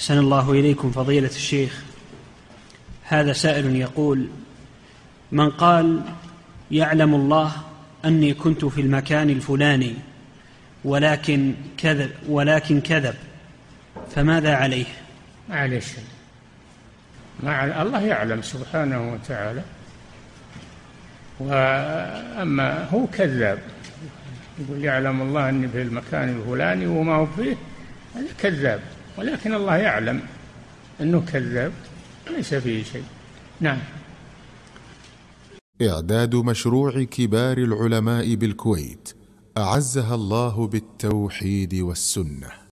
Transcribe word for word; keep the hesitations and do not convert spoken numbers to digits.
أحسن الله إليكم فضيلة الشيخ. هذا سائل يقول: من قال يعلم الله أني كنت في المكان الفلاني ولكن كذب, ولكن كذب فماذا عليه؟ ما عليه شيء. ما الله يعلم سبحانه وتعالى، وأما هو كذاب يقول يعلم الله أني في المكان الفلاني وما هو فيه، هذا كذاب، ولكن الله يعلم أنه كذاب ليس فيه شيء. نعم. إعداد مشروع كبار العلماء بالكويت أعزها الله بالتوحيد والسنة.